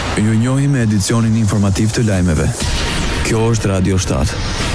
Ju njohim me edicionin informativ të lajmeve. Kjo është Radio 7.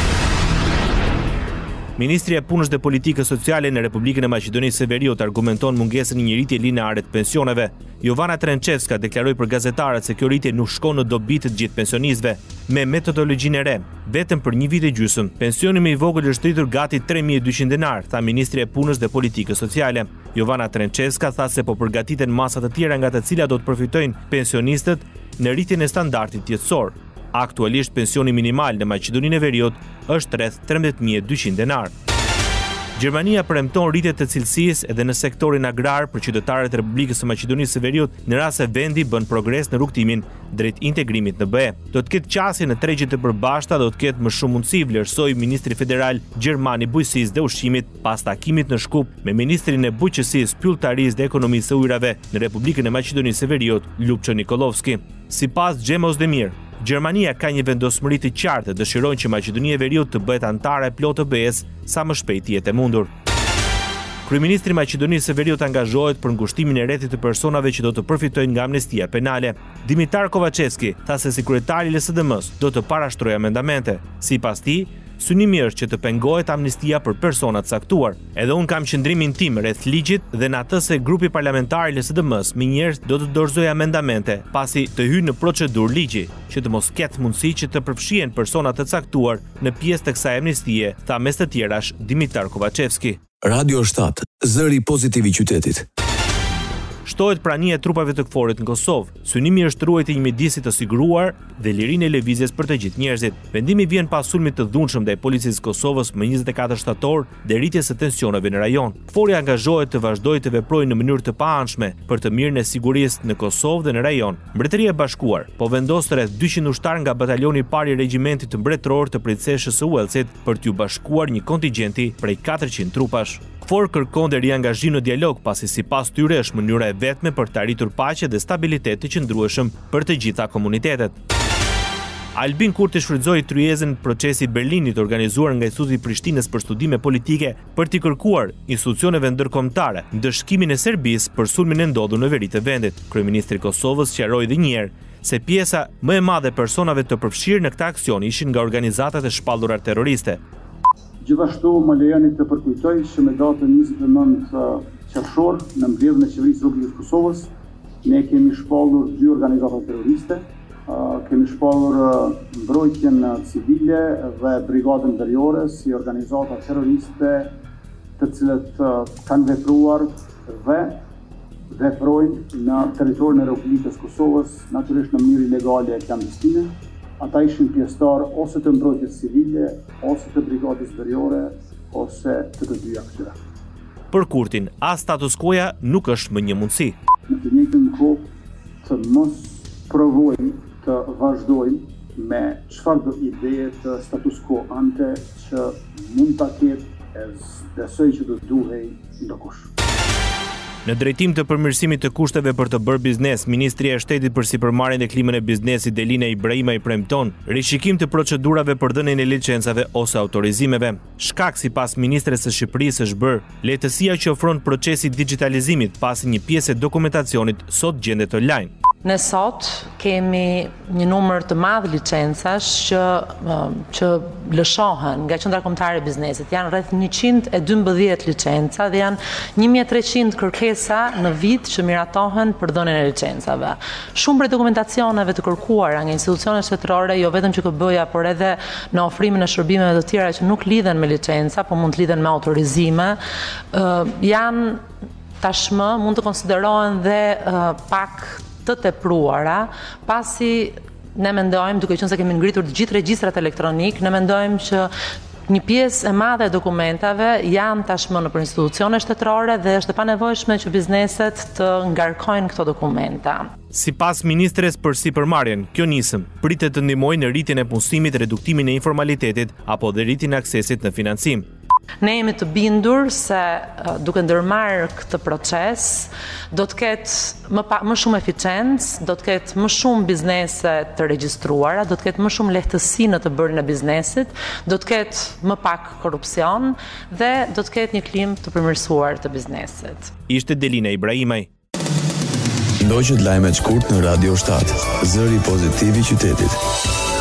Ministri e Punës dhe Politikës Sociale në Republikën e Maqedonisë së Veriut argumenton mungesën e një rritje lineare të pensioneve. Jovana Trencevska deklaroi për gazetarët se kjo rritje nuk shkon në dobi të gjithë pensionistëve. Me metodologjinë e re, vetëm për një vit e gjysmë, pensioni më i vogël është rritur gati 3200 denar, tha Ministri e Punës dhe Politikës Sociale. Jovana Trencevska tha se po përgatiten masa të tjera nga të cilat do të përfitojnë pensionistët në rritjen e standardit jetësor. Aktualisht pensioni minimal në Maqedoninë e Veriut është rreth 13200 denar. Gjermania premton rritje të cilësisë edhe në sektorin agrar për qytetarët e Republikës së Maqedonisë së Veriut në rast se vendi bën progres në rrugtimin drejt integrimit në BE. Do të ketë qasje në tregjet e përbashkëta, do të ketë më shumë mundësi, vlerësoi ministri federal gjerman i bujqësisë dhe ushqimit pas takimit në Shkup me ministrin e bujqësisë, pylltarisë dhe ekonomisë së ujrave në Republikën e Maqedonisë së Veriut, Ljupço Nikolovski. Sipas Xhem Ozdemir, Gjermania ka një vendosmëri të qartë, dëshirojnë që Maqedonia e Veriut të bëhet anëtare plotë të BE-s sa më shpejt jetë e mundur. Kryeministri i Maqedonisë së Veriut angazhohet për ngushtimin e rrethit të personave që do të përfitojnë nga amnestia penale. Dimitar Kovacevski tha se sekretari i LSDM-s do të parashtrojë amendamente. Sipas tij, synimi është që të pengohet amnestia për persona të caktuar. Edhe unë kam qëndrimin tim rreth ligjit dhe në atë se grupi parlamentar i LSDM-s menjëherë do të dorëzojë amendamente pasi të hyjë në procedurë ligji, që të mos ketë mundësi që të përfshihen persona të caktuar në pjesë të kësaj amnestie, tha mes të tjerash Dimitar Kovacevski. Radio 7, zëri pozitiv i qytetit. Shtohet prania e trupave të KFOR-it në Kosovë. Synimi është ruajtja e një mjedisi të siguruar dhe lirinë e lëvizjes për të gjithë njerëzit. Vendimi vjen pas sulmit të dhunshëm ndaj policisë së Kosovës më 24 shtator dhe rritjes së tensioneve në rajon. KFOR-i angazhohet të vazhdojë të veprojë në mënyrë të paanshme për të mirën e sigurisë në Kosovë dhe në rajon. Mbretëria e Bashkuar po vendos rreth 200 ushtar nga batalioni i parë i regjimentit të mbretëror të princeshës së Uelësit për t'u bashkuar një kontingjenti prej 400 trupash. KFOR kërkon dhe riangazhim në dialog pasi sipas tyre është mënyra e vetme për të arritur paqe dhe stabilitet të qëndrueshëm për të gjitha komunitetet. Albin Kurti shfrytëzoi tryezën procesi Berlinit organizuar nga Instituti i Prishtinës për studime politike për t'i kërkuar institucioneve ndërkombëtare ndëshkimin e Serbisë për sulmin e ndodhur në veri të vendit. Kryeministri i Kosovës sqaroi edhe një herë se pjesa më e madhe e personave të përfshirë në këtë aksion ishin nga organizatat e shpallura terroriste. Gjithashtu më lejoni të përkujtoj që me datën 29 qershor në mbledhjen e Qeverisë së Republikës Kosovës ne kemi shpallur 2 organizata terroriste, kemi shpallur mbrojtjen civile dhe brigadën veriore si organizata terroriste të cilët kanë vepruar dhe veprojnë në territorin e Republikës Kosovës, natyrisht në mënyrë ilegale e klandestine. Ata ishin pjesëtar ose të mbrojtjes civile, ose të brigadës veriore, ose të dyja këtyre. Për Kurtin, as status quo-ja nuk është më një mundësi. Në të njëjtën kohë të mos provojmë të vazhdojmë me çfarëdo ide të status quo ante që mund ta ketë e besoj që do duhej ndokush. Në drejtim të përmirësimit të kushteve për të bërë biznes, Ministria e Shtetit për Sipërmarrjen dhe Klimën e Biznesit Delina Ibrahimaj premton rishikim të procedurave për dhënien e licencave ose autorizimeve. Shkak sipas ministres së Shqipërisë është bërë lehtësia që ofron procesi digitalizimit pasi një pjesë e dokumentacionit sot gjendet online. Ne sot kemi një numër të madh licencash që lëshohen nga Qendra Kombëtare e Biznesit. Janë rreth 112 licenca dhe janë 1300 kërkesa në vit që miratohen për dhënien e licencave. Shumë prej dokumentacioneve të kërkuara nga institucionet shtetërore, jo vetëm QKB-ja, por edhe në ofrimin e shërbimeve të tjera që nuk lidhen me licenca, por mund të lidhen me autorizime, janë tashmë mund të konsiderohen dhe pak të tepruara, pasi ne mendojmë, duke qenë se kemi ngritur të gjithë regjistrat elektronik, ne mendojmë që një pjesë e madhe e dokumentave janë tashmë nëpër institucione shtetërore dhe është e panevojshme që bizneset të ngarkojnë këto dokumenta. Sipas ministres për sipërmarrjen, kjo nisëm pritet të ndihmojë në rritjen e punësimit, reduktimin e informalitetit apo dhe rritjen e aksesit në financim. Ne jemi të bindur se duke ndërmarrë këtë proces do të ketë më shumë eficiencë, do të ketë më shumë biznese të regjistruara, do të ketë më shumë lehtësi në të bërjen e biznesit, do të ketë më pak korrupsion dhe do të ketë një klimë të përmirësuar të biznesit. Ishte Delina Ibrahimaj. Ndoqët lajmet shkurt në Radio 7, zëri pozitiv i qytetit.